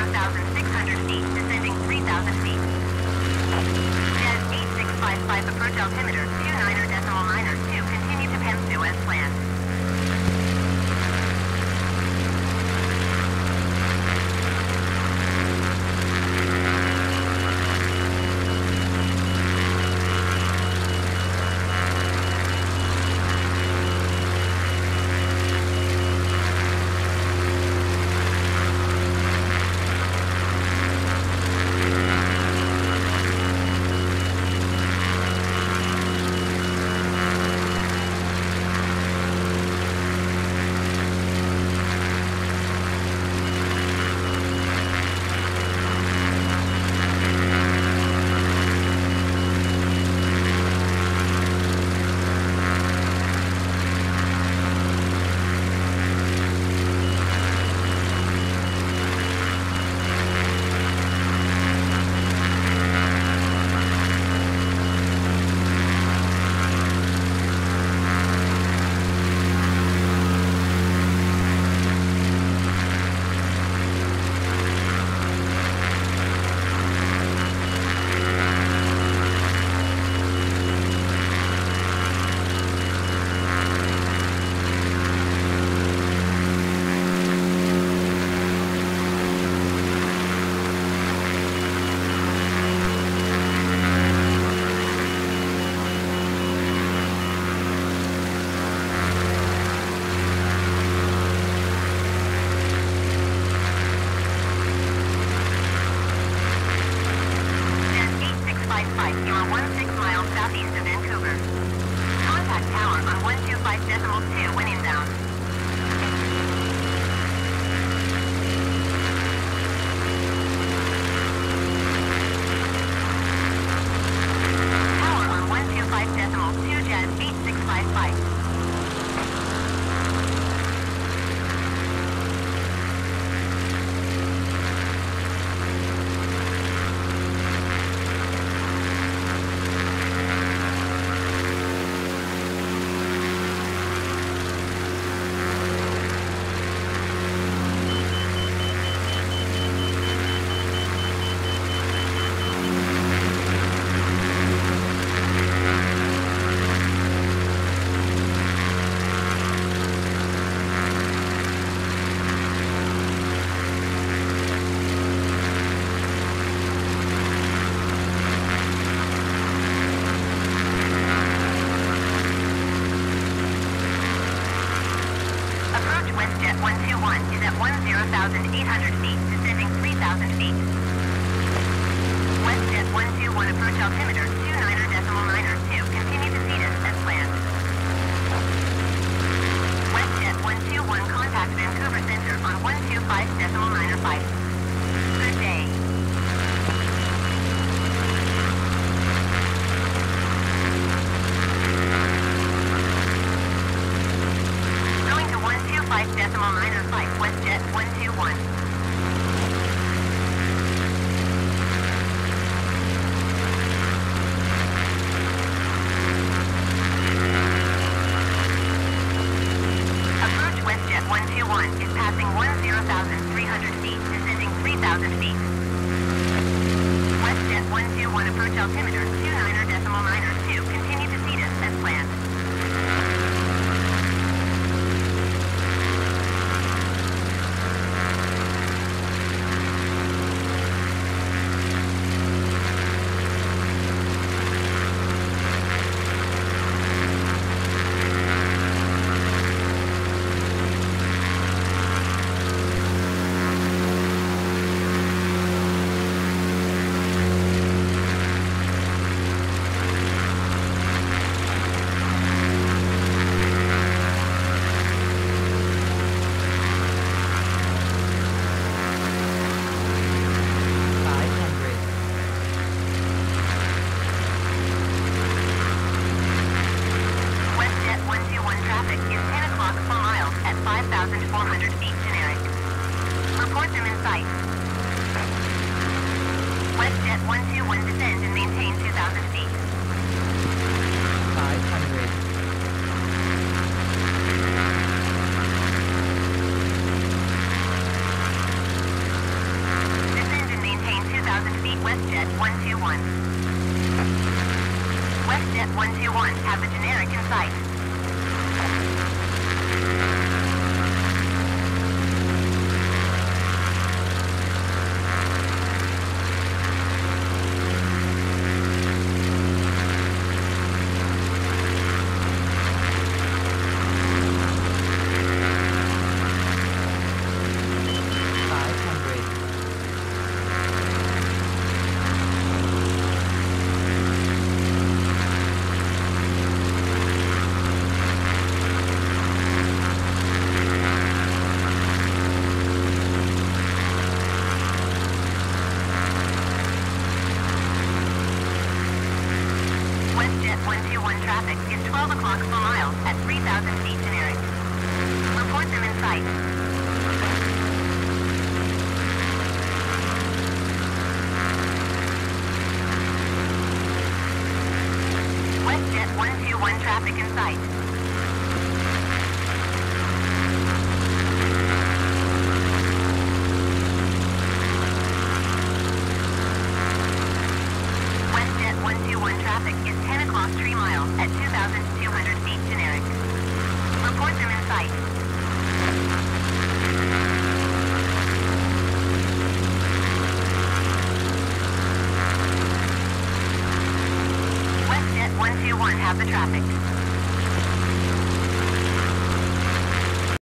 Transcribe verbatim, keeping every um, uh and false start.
zero thousand six hundred feet, descending three thousand feet. Jet eight six five five, approach altimeter two niner decimal niner two, continue to Pensu as planned. WestJet one two one. WestJet one two one, have the generic in sight. WestJet one two one traffic is twelve o'clock per mile at three thousand feet generic. Report them in sight. WestJet one two one traffic in sight. WestJet one two one traffic is ten o'clock three mile at two thousand two hundred feet generic. Report them in sight. WestJet one two one have the traffic.